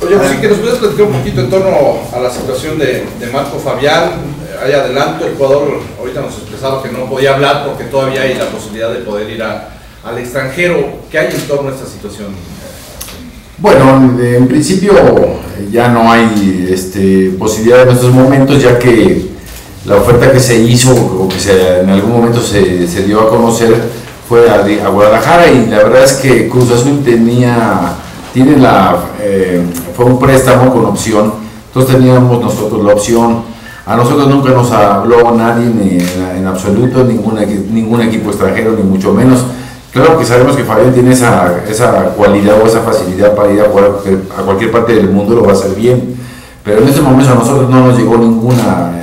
Oye, sí que nos puedes platicar un poquito en torno a la situación de Marco Fabián. Ahí adelanto, el jugador ahorita nos expresaba que no podía hablar porque todavía hay la posibilidad de poder ir al extranjero. ¿Qué hay en torno a esta situación? Bueno, en principio ya no hay posibilidad en estos momentos, ya que la oferta que se hizo o que en algún momento se dio a conocer fue a Guadalajara, y la verdad es que Cruz Azul fue un préstamo con opción. Entonces teníamos nosotros la opción. A nosotros nunca nos habló nadie en absoluto, ningún equipo extranjero, ni mucho menos. Claro que sabemos que Fabián tiene esa cualidad o esa facilidad para ir a jugar a cualquier parte del mundo, lo va a hacer bien, pero en ese momento a nosotros no nos llegó ninguna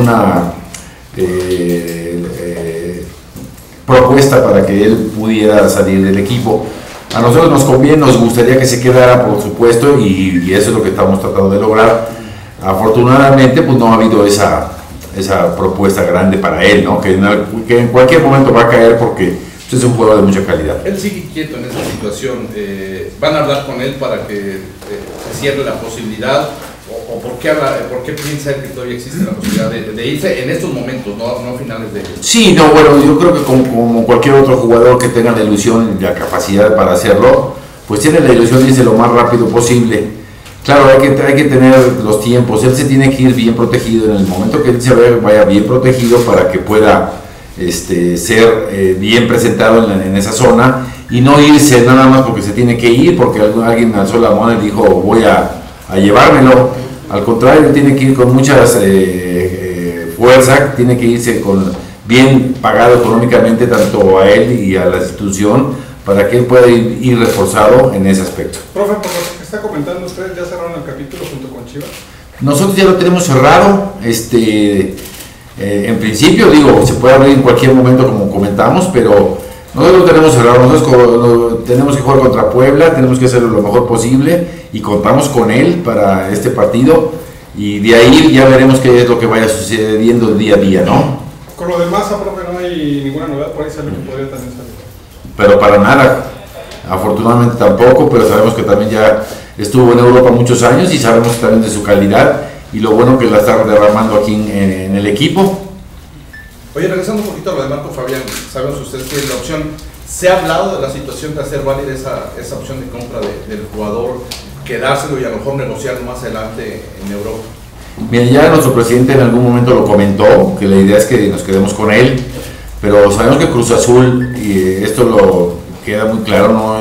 propuesta para que él pudiera salir del equipo. A nosotros nos conviene, nos gustaría que se quedara, por supuesto, y eso es lo que estamos tratando de lograr. Afortunadamente pues no ha habido esa propuesta grande para él, ¿no? que en cualquier momento va a caer, porque es un jugador de mucha calidad. Él sigue quieto en esa situación. ¿Van a hablar con él para que se cierre la posibilidad? ¿O por qué piensa él que todavía existe la posibilidad de irse en estos momentos, no a finales de...? Sí, no, bueno, yo creo que como cualquier otro jugador que tenga la ilusión y la capacidad para hacerlo, pues tiene la ilusión de irse lo más rápido posible. Claro, hay que tener los tiempos. Él se tiene que ir bien protegido. En el momento que él se vaya bien protegido para que pueda ser bien presentado en esa zona, y no irse nada más porque se tiene que ir, porque alguien alzó la mano y dijo voy a llevármelo. Al contrario, tiene que ir con mucha fuerza, tiene que irse bien pagado económicamente tanto a él y a la institución, para que él pueda ir reforzado en ese aspecto. Profe, por lo que está comentando usted, ¿ya cerraron el capítulo junto con Chivas? Nosotros ya lo tenemos cerrado. En principio, se puede abrir en cualquier momento, como comentamos, pero nosotros lo tenemos cerrado. Nosotros tenemos que jugar contra Puebla, tenemos que hacerlo lo mejor posible, y contamos con él para este partido, y de ahí ya veremos qué es lo que vaya sucediendo día a día, ¿no? Con lo demás, profe, no hay ninguna novedad, por ahí sale que podría también salir. Pero para nada, afortunadamente tampoco, pero sabemos que también ya estuvo en Europa muchos años y sabemos también de su calidad y lo bueno que la está derramando aquí en el equipo. Oye, regresando un poquito a lo de Marco Fabián, sabemos ustedes que la opción, ¿se ha hablado de la situación de hacer válida esa opción de compra del jugador, quedárselo y a lo mejor negociar más adelante en Europa? Bien, ya nuestro presidente en algún momento lo comentó, que la idea es que nos quedemos con él, pero sabemos que Cruz Azul, y esto lo queda muy claro, no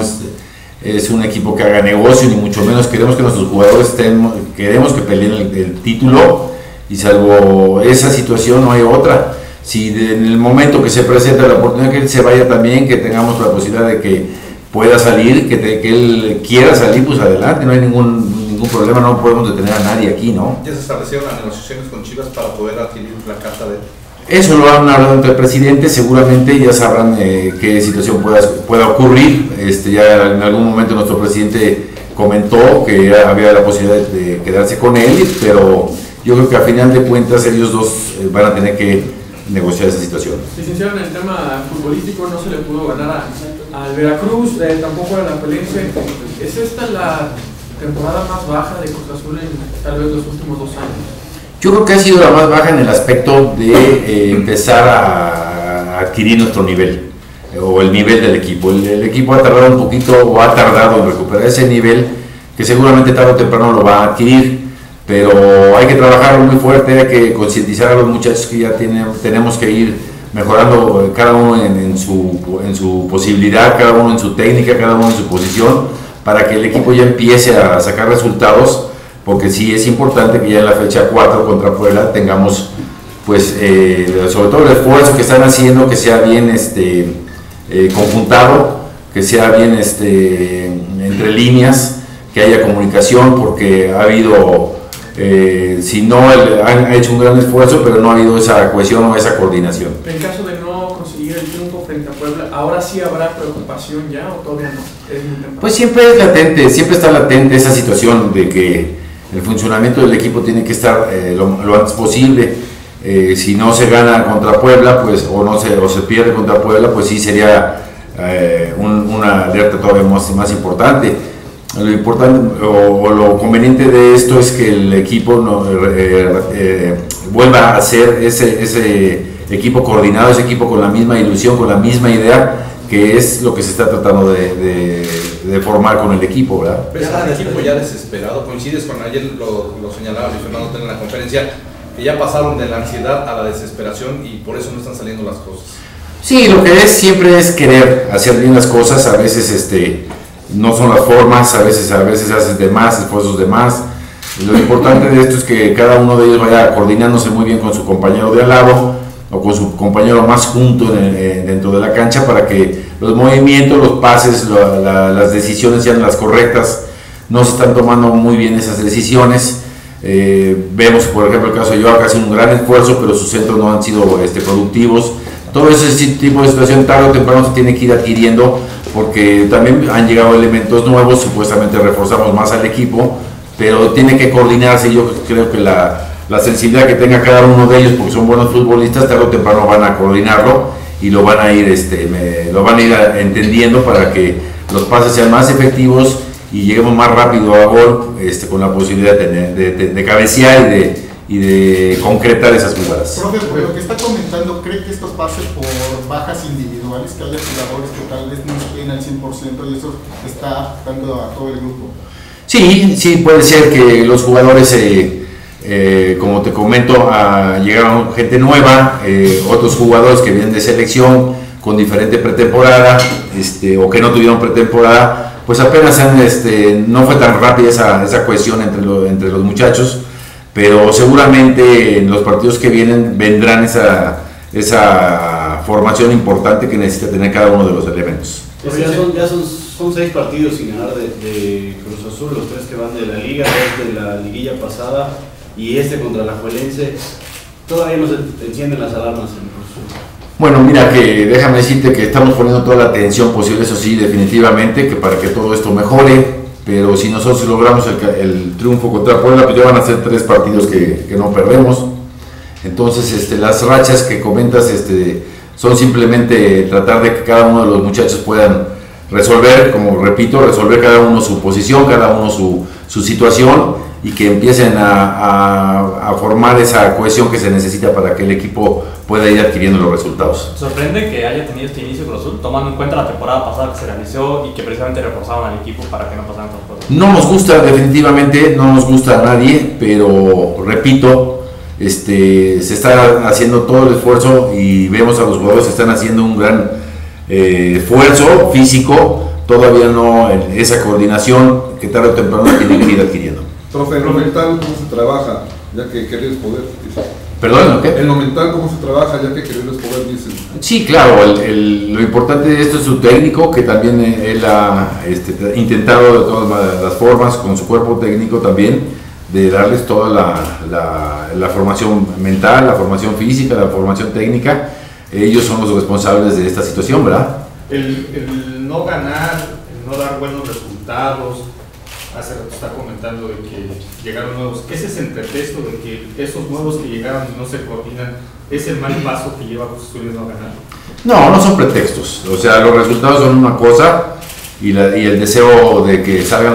es un equipo que haga negocio, ni mucho menos. Queremos que nuestros jugadores queremos que peleen el título, y salvo esa situación no hay otra. Si en el momento que se presenta la oportunidad que él se vaya también, que tengamos la posibilidad de que pueda salir, que él quiera salir, pues adelante, no hay ningún problema, no podemos detener a nadie aquí, ¿no? ¿Ya se establecieron las negociaciones con Chivas para poder adquirir la carta de él? Eso lo han hablado entre el presidente, seguramente ya sabrán qué situación pueda ocurrir. Ya en algún momento nuestro presidente comentó que había la posibilidad de quedarse con él, pero yo creo que a final de cuentas ellos dos van a tener que negociar esa situación. Licenciado, en el tema futbolístico no se le pudo ganar al Veracruz, tampoco a la Pelense. ¿Es esta la temporada más baja de Cruz Azul en tal vez los últimos 2 años? Yo creo que ha sido la más baja en el aspecto de empezar a adquirir nuestro nivel, o el nivel del equipo. El equipo ha tardado un poquito, o ha tardado en recuperar ese nivel, que seguramente tarde o temprano lo va a adquirir, pero hay que trabajarlo muy fuerte, hay que concientizar a los muchachos que ya tenemos que ir mejorando cada uno en su posibilidad, cada uno en su técnica, cada uno en su posición, para que el equipo ya empiece a sacar resultados, porque sí es importante que ya en la fecha 4 contra Puebla tengamos, pues, sobre todo el esfuerzo que están haciendo, que sea bien conjuntado, que sea bien entre líneas, que haya comunicación, porque ha habido, si no, han hecho un gran esfuerzo, pero no ha habido esa cohesión o esa coordinación. En caso de no conseguir el triunfo frente a Puebla, ¿ahora sí habrá preocupación ya o todavía no? Pues siempre es latente, siempre está latente esa situación de que el funcionamiento del equipo tiene que estar lo antes posible. Si no se gana contra Puebla, pues, o se pierde contra Puebla, pues sí sería una alerta todavía más importante. Lo importante o lo conveniente de esto es que el equipo vuelva a ser ese equipo coordinado, ese equipo con la misma ilusión, con la misma idea, que es lo que se está tratando de formar con el equipo, ¿verdad? ¿Ves al equipo ya desesperado? Coincides con ayer, lo señalaba Luis Fernando en la conferencia, que ya pasaron de la ansiedad a la desesperación y por eso no están saliendo las cosas. Sí, lo que es siempre es querer hacer bien las cosas. A veces no son las formas, a veces haces de más, esfuerzos de más. Lo importante de esto es que cada uno de ellos vaya coordinándose muy bien con su compañero de al lado o con su compañero más junto dentro de la cancha, para que los movimientos, los pases, las decisiones sean las correctas. No se están tomando muy bien esas decisiones. Vemos, por ejemplo, el caso de Joao, que hace un gran esfuerzo, pero sus centros no han sido productivos. Todo ese tipo de situación tarde o temprano se tiene que ir adquiriendo, porque también han llegado elementos nuevos, supuestamente reforzamos más al equipo, pero tiene que coordinarse. Yo creo que la sensibilidad que tenga cada uno de ellos, porque son buenos futbolistas, tarde o temprano van a coordinarlo y lo van a ir entendiendo, para que los pases sean más efectivos y lleguemos más rápido a gol, con la posibilidad de cabecear y de concretar esas jugadas. Profe, por lo que está comentando, ¿cree que esto pase por bajas individuales, que haya jugadores que tal vez no estén al 100% y eso está afectando a todo el grupo? Sí, puede ser que los jugadores, como te comento, llegaron gente nueva, otros jugadores que vienen de selección con diferente pretemporada, o que no tuvieron pretemporada, pues apenas no fue tan rápida esa cohesión entre los muchachos, pero seguramente en los partidos que vienen vendrán esa formación importante que necesita tener cada uno de los elementos. Son 6 partidos sin ganar de Cruz Azul, los 3 que van de la Liga, 2 de la liguilla pasada y contra la Juelense. Todavía no se encienden las alarmas en Cruz Azul. Bueno, mira, que déjame decirte que estamos poniendo toda la atención posible, eso sí, definitivamente, que para que todo esto mejore. Pero si nosotros logramos el triunfo contra Puebla, pues ya van a ser 3 partidos que no perdemos. Entonces, las rachas que comentas son simplemente tratar de que cada uno de los muchachos puedan resolver, como repito, resolver cada uno su posición, cada uno su situación, y que empiecen a formar esa cohesión que se necesita para que el equipo pueda ir adquiriendo los resultados. Sorprende que haya tenido este inicio Cruz Azul, tomando en cuenta la temporada pasada que se realizó y que precisamente reforzaban al equipo para que no pasaran estas cosas. No nos gusta, definitivamente, no nos gusta a nadie, pero repito, se está haciendo todo el esfuerzo y vemos a los jugadores que están haciendo un gran esfuerzo físico. Todavía no esa coordinación que tarde o temprano tiene que ir adquiriendo. Profe, en lo mental, ¿cómo se trabaja? Ya que querer es poder. ¿Perdón? ¿Qué? En lo mental, ¿cómo se trabaja? Ya que querer es poder, dicen. Sí, claro, lo importante de esto es su técnico, que también él ha intentado de todas las formas, con su cuerpo técnico también, de darles toda la formación mental, la formación física, la formación técnica. Ellos son los responsables de esta situación, ¿verdad? El no ganar, el no dar buenos resultados. Hace rato está comentando de que llegaron nuevos. ¿Ese es el pretexto de que esos nuevos que llegaron y no se coordinan es el mal paso que lleva a Cruz Azul no ganar? No son pretextos. O sea, los resultados son una cosa y el deseo de que salgan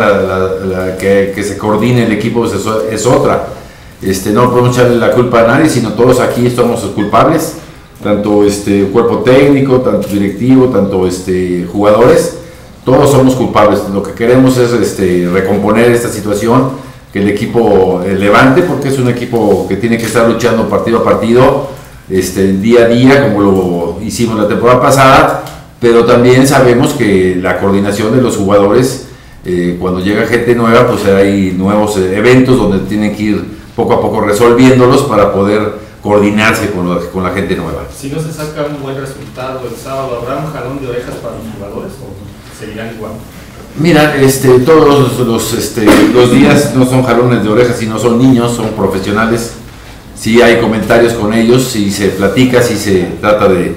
que se coordine el equipo es otra. No podemos echarle la culpa a nadie, sino todos aquí somos culpables, tanto cuerpo técnico, tanto directivo, tanto jugadores. Todos somos culpables. Lo que queremos es recomponer esta situación, que el equipo levante, porque es un equipo que tiene que estar luchando partido a partido, día a día, como lo hicimos la temporada pasada, pero también sabemos que la coordinación de los jugadores, cuando llega gente nueva, pues hay nuevos eventos donde tienen que ir poco a poco resolviéndolos para poder coordinarse con la gente nueva. Si no se saca un buen resultado el sábado, ¿habrá un jalón de orejas para los jugadores o seguirán igual? Mira, todos los días no son jalones de orejas, sino son niños, son profesionales. Sí hay comentarios con ellos, sí se platica, sí se trata de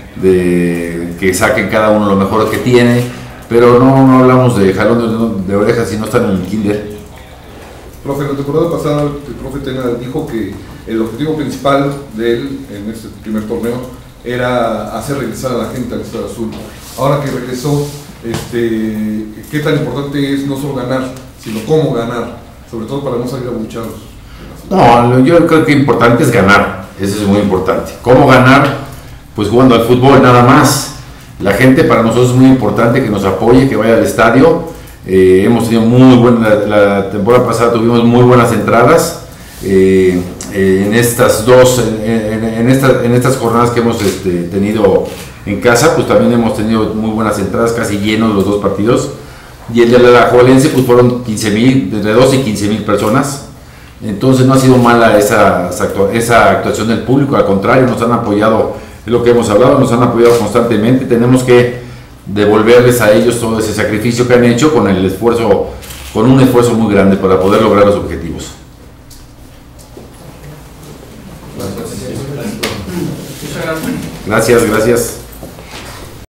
que saquen cada uno lo mejor que tiene, pero no hablamos de jalones de orejas si no están en el kinder. Profe, la temporada pasada el profe Tena dijo que el objetivo principal de él en este primer torneo era hacer regresar a la gente al Estado Azul. Ahora que regresó, qué tan importante es no solo ganar, sino cómo ganar, sobre todo para no salir abuchados. No, yo creo que importante es ganar, eso es muy importante. ¿Cómo ganar? Pues jugando al fútbol nada más. La gente para nosotros es muy importante que nos apoye, que vaya al estadio. Hemos tenido muy buena, la temporada pasada tuvimos muy buenas entradas. En estas jornadas que hemos tenido en casa, pues también hemos tenido muy buenas entradas, casi llenos los dos partidos. Y el de la Alajuelense, pues fueron 15,000, entre 12 y 15,000 personas. Entonces no ha sido mala esa actuación del público, al contrario, nos han apoyado, es lo que hemos hablado, nos han apoyado constantemente. Tenemos que devolverles a ellos todo ese sacrificio que han hecho con un esfuerzo muy grande para poder lograr los objetivos. Muchas gracias. Gracias.